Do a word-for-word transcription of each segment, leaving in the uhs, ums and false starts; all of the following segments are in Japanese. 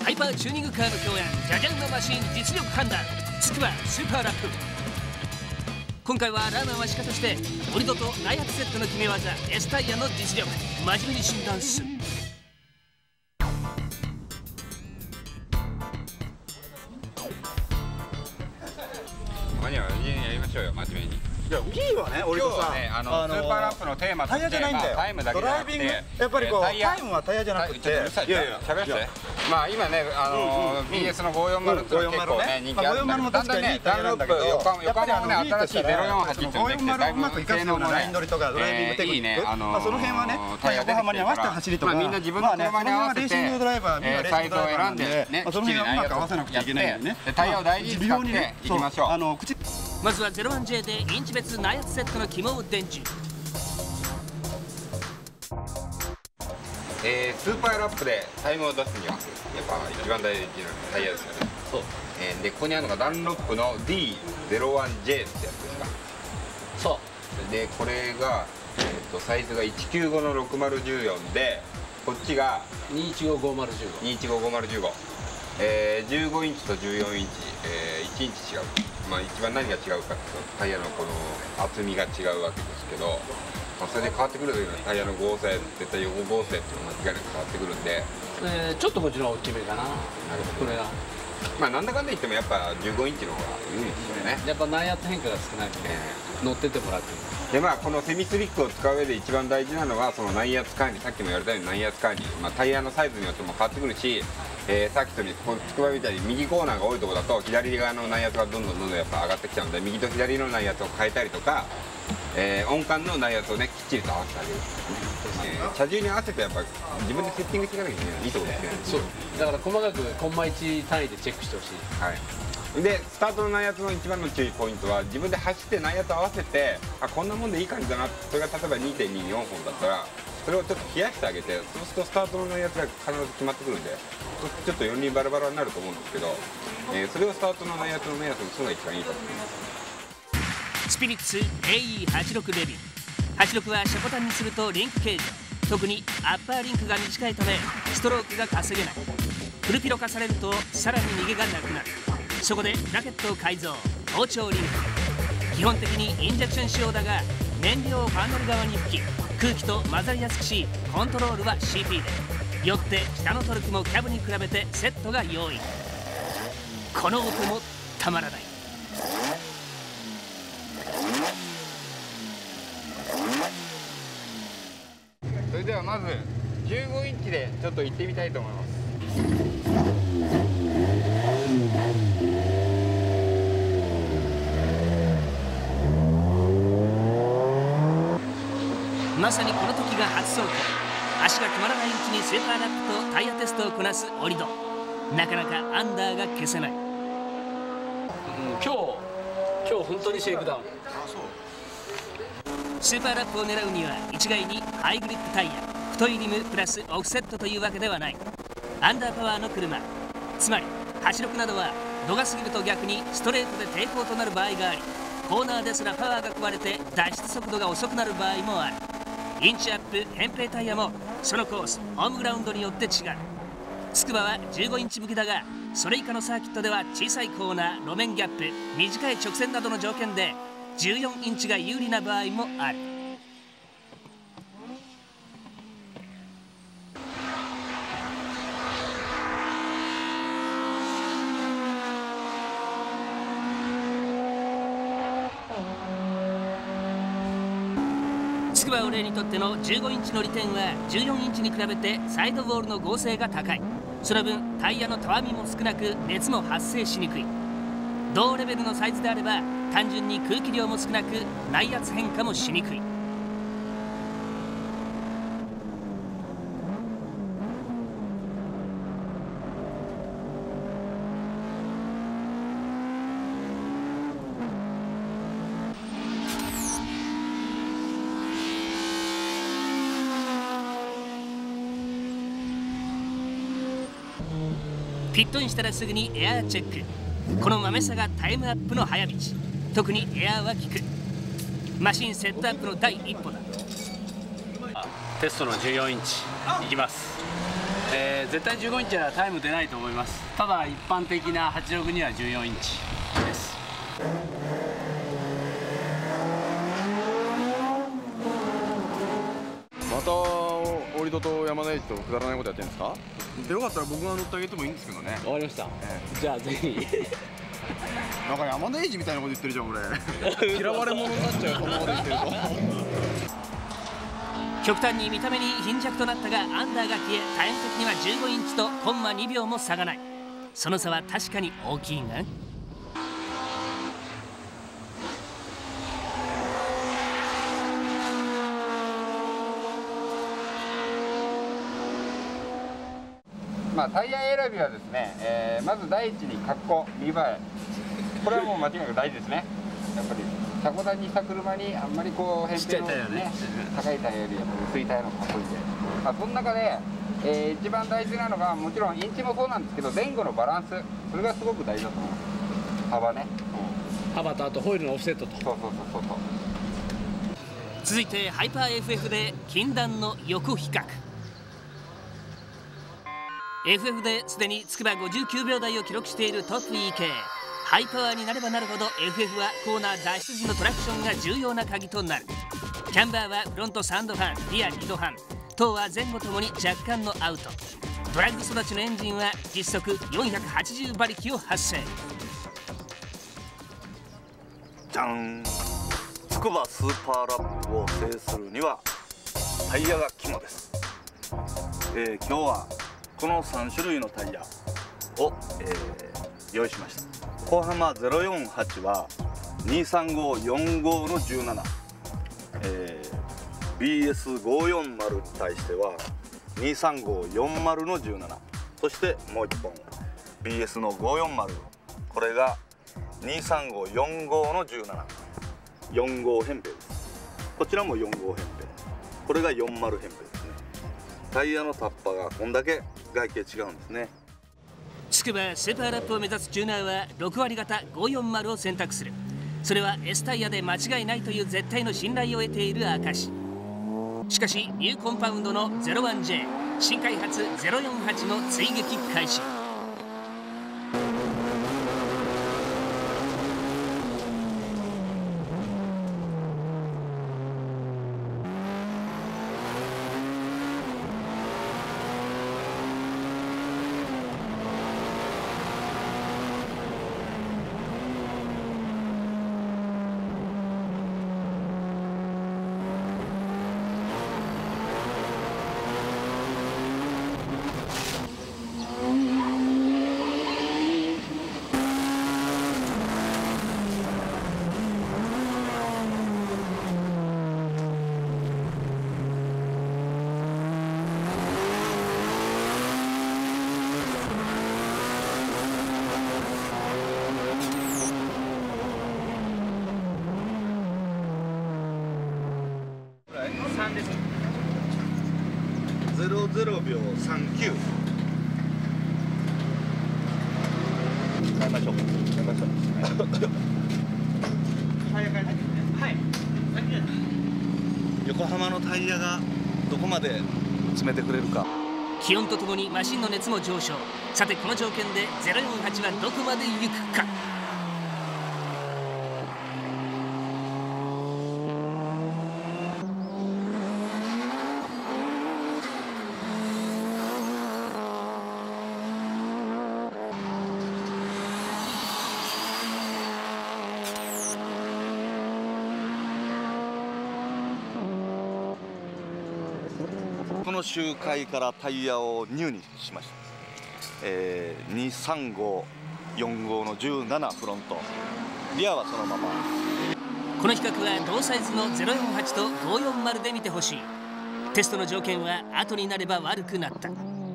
ハイパーチューニングカーの共演ジャジャンのマシン実力判断つくばスーパーラップ。今回はランナーはシカとしてボリドと内発セットの決め技 S タイヤの実力真面目に診断する。 マニアはやりましょうよ真面目に。 いや、いいわね、俺とさ、 ね、あの、あのー、スーパーラップのテーマとしてタイヤじゃないんだよ。 タイムだけじゃなくて、 やっぱりこう、タイムはタイヤじゃなくて、いやいや、喋らせて。まあ今ね、あの ビーエス のごーよんまるって結構ね人気あるんだけど、だんだんね、ダンロップ横浜もね新しいゼロよんはちっていうのができて、だいぶ性能もね、いいね、あのその辺はね、横浜に合わせた走りとか、 みんな自分の車に合わせてサイズを選んでね、 その辺はうまく合わせなくちゃいけないよね。 タイヤを大事に使っていきましょう。 まずは ゼロワンジェー でインチ別内圧セットの肝を伝授。 えー、スーパーラップでタイムを出すにはやっぱ一番大事なタイヤですよね。そう、えー、でここにあるのがダンロップの ディーゼロワンジェー ってやつですか。そうでこれが、えー、とサイズがいちきゅうごのろくまるいちよんで、こっちがにいちごごまるいちごにいちごごまるいちご、えー、じゅうごインチとじゅうよんインチ、えー、いちインチ違う。まあ一番何が違うかっていうとタイヤのこの厚みが違うわけですけど、まあ、それで変わってくるというのはタイヤの合成、絶対横合成っていうのは間違いなく変わってくるんで、 えー、ちょっとこっちの大きめかな。なるほど。これがまあなんだかんだ言ってもやっぱじゅうごインチの方がいいですよね。 やっぱ内圧変化が少ないので、乗ってってもらってでまあこのセミスリックを使う上で一番大事なのはその内圧管理、さっきも言われたように内圧管理、まあ、タイヤのサイズによっても変わってくるし、えー、さっきとこのつくばみたいに右コーナーが多いところだと左側の内圧がどんどんどんどんやっぱ上がってきちゃうので、右と左の内圧を変えたりとか、えー、音感の内圧をねきっちりと合わせてあげる、えー、車重に合わせてやっぱ自分でセッティングしていかなきゃいけないいいところですね。 そうだから細かくコンマいち単位でチェックしてほしい。 はいでスタートの内圧の一番の注意ポイントは自分で走って内圧を合わせて、あこんなもんでいい感じだな、それが例えば にてんによん 本だったらそれをちょっと冷やしてあげて、そうするとスタートの内圧が必ず決まってくるんでちょっとよん輪バラバラになると思うんですけど、えー、それをスタートの内圧の目安にするのが一番いいと思います。 スピリッツ エーイーはちじゅうろく レビュー。はちじゅうろくはシャコタンにするとリンク形状、特にアッパーリンクが短いためストロークが稼げない。フルピロ化されるとさらに逃げがなくなる。そこでラケットを改造、包丁リンク。基本的にインジェクション仕様だが燃料をファンネル側に吹き空気と混ざりやすくし、コントロールは シーピー でよって下のトルクもキャブに比べてセットが容易。この音もたまらない。 それではまずじゅうごインチでちょっと行ってみたいと思います。 まさにこの時が初走行。足が止まらないうちにスーパーラップとタイヤテストをこなすオリド。なかなかアンダーが消せない。うん、今日今日本当にシェイクダウン。スーパーラップを狙うには一概にハイグリップタイヤ、太いリムプラスオフセットというわけではない。アンダーパワーの車、つまりはちじゅうろくなどは度が過ぎると逆にストレートで抵抗となる場合があり、コーナーですらパワーが壊れて脱出速度が遅くなる場合もある。インチアップ扁平タイヤもそのコースホームグラウンドによって違う。つくばはじゅうごインチ向きだが、それ以下のサーキットでは小さいコーナー、路面ギャップ、短い直線などの条件でじゅうよんインチが有利な場合もある。つくばオレにとってのじゅうごインチの利点はじゅうよんインチに比べてサイドウォールの剛性が高い。その分タイヤのたわみも少なく熱も発生しにくい。同レベルのサイズであれば単純に空気量も少なく内圧変化もしにくい。ピットインしたらすぐにエアーチェック。この豆さがタイムアップの早道。特にエアーは効く。マシンセットアップの第一歩だ。 テストのじゅうよんインチいきます。 えー、絶対じゅうごインチはタイム出ないと思います。ただ一般的なはちじゅうろくにはじゅうよんインチです。 またオリドと山田エイジとくだらないことやってるんですか？でよかったら僕が乗ってあげてもいいんですけどね。 わかりました、ええ、じゃあぜひなんか山田エイジみたいなこと言ってるじゃん俺嫌われ者になっちゃうよ、こんなこと言ってると極端に見た目に貧弱となったがアンダーが消え、タイム的にはじゅうごインチとコンマにびょうも差がない。その差は確かに大きいが、 まあ、タイヤ選びはですね、えー、まず第一に格好、見栄え、これはもう間違いなく大事ですね。やっぱり車庫台にした車にあんまりこう扁平の、ね、高いタイヤより薄いタイヤの方がかっこいいんで、まあ、その中で、えー、一番大事なのがもちろんインチもそうなんですけど、前後のバランス、それがすごく大事だと思います。幅ね、 うん、幅とあとホイールのオフセットと。 そうそうそうそうそう。 続いてハイパー エフエフ で禁断の横比較。エフエフ ですでにつくばごじゅうきゅうびょう台を記録しているトップ イーケー。 ハイパワーになればなるほど エフエフ はコーナー脱出時のトラクションが重要な鍵となる。キャンバーはフロントサンド班、リアリード班、塔は前後ともに若干のアウト。ドラッグ育ちのエンジンは実測よんひゃくはちじゅう馬力を発生。 じゃん、つくばスーパーラップを制するにはタイヤが肝です。えー、今日はこのさんしゅるいのタイヤを、えー、用意しました。小浜ゼロよんはちはにさんごよんごのじゅうなな、えー、ビーエスごひゃくよんじゅうに対してはにさんごよんじゅうのじゅうなな、そしてもういっぽん ビーエス のごひゃくよんじゅう、これがにさんごよんごのじゅうなな、よん号扁平です。こちらもよん号扁平、これがよんじゅう扁平ですね。タイヤのタッパがこんだけ外形違うんですね。 つくばスーパーラップを目指すチューナーはろく割型ごひゃくよんじゅうを選択する。それは S タイヤで間違いないという絶対の信頼を得ている証。しかしニューコンパウンドの ゼロワンジェー 新開発ゼロよんはちの追撃開始。 ゼロゼロびょうさんきゅう。変えましょう。変えましょう。はい。横浜のタイヤがどこまで詰めてくれるか。 気温とともにマシンの熱も上昇。さてこの条件でゼロよんはちはどこまで行くか。 この周回からタイヤをニューにしました。えー、にさんごよんごのじゅうななフロント、リアはそのまま。 この比較は同サイズのゼロよんはちとごひゃくよんじゅうで見てほしい。テストの条件は後になれば悪くなった。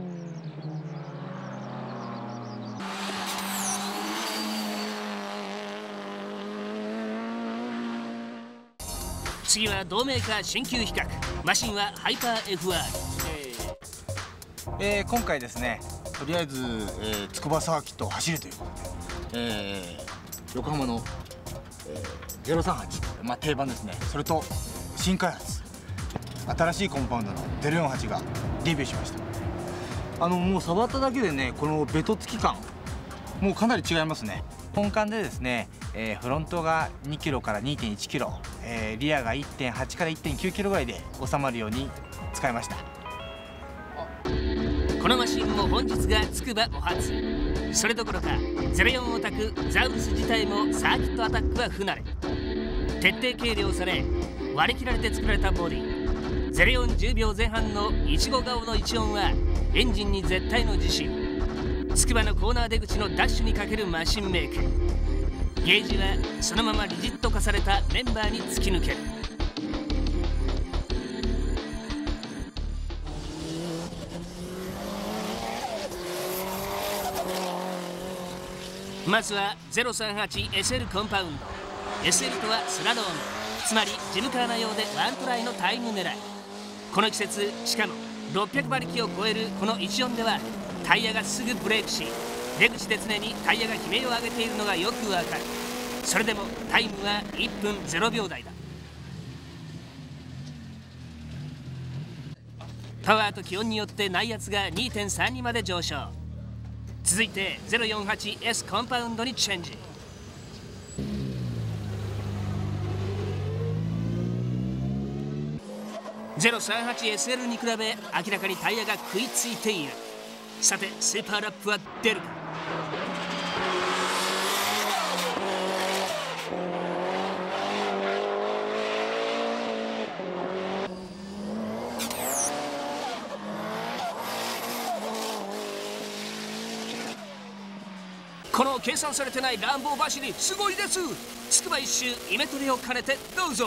次は同メーカー新旧比較。マシンはハイパー エフアール。 えー、今回ですね、とりあえず、えー、筑波サーキットを走るということで、えー、横浜の、えー、ゼロさんはち、まあ、定番ですね。それと新開発、新しいコンパウンドのゼロよんはちがデビューしました。 あのもう触っただけでね、このベトつき感もうかなり違いますね。本館でですね、えー、フロントがにキロから にてんいちキロ、えー、リアが いってんはちから いってんきゅうキロぐらいで収まるように使いました。 このマシンも本日がつくばお初。それどころかゼロよんオタクザウルス自体もサーキットアタックは不慣れ。徹底計量され割り切られて作られたボディ。ゼロよんじゅうびょうぜん半のいちご顔のいち音はエンジンに絶対の自信。つくばのコーナー出口のダッシュにかけるマシンメイク。ゲージはそのままリジット化されたメンバーに突き抜ける。まずは ゼロさんはちエスエル コンパウンド。 エスエル とはスラローム、つまりジムカーナ用でワントライのタイム狙い。この季節、しかもろっぴゃくばりきを超えるこのいち音ではタイヤがすぐブレークし、出口で常にタイヤが悲鳴を上げているのがよくわかる。それでもタイムはいっぷんゼロびょうだいだ。パワーと気温によって内圧が にてんさんに まで上昇。続いて ゼロよんはちエス コンパウンドにチェンジ。ゼロさんはちエスエル に比べ明らかにタイヤが食いついている。さてスーパーラップは出るか。この計算されてない乱暴走りすごいです。つくば一周イメトレを兼ねてどうぞ。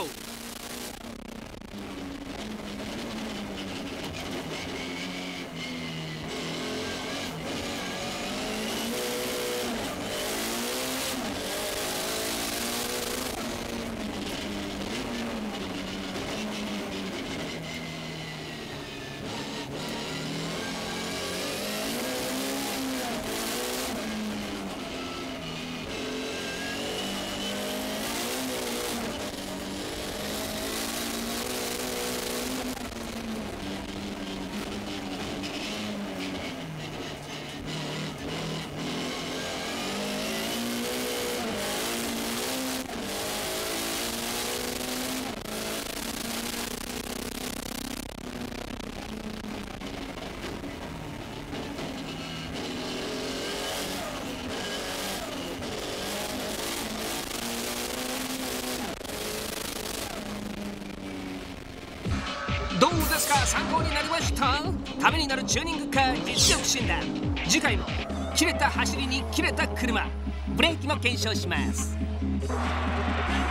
どうですか、参考になりました？ためになるチューニングカー実力診断。次回も切れた走りに切れた車、ブレーキも検証します。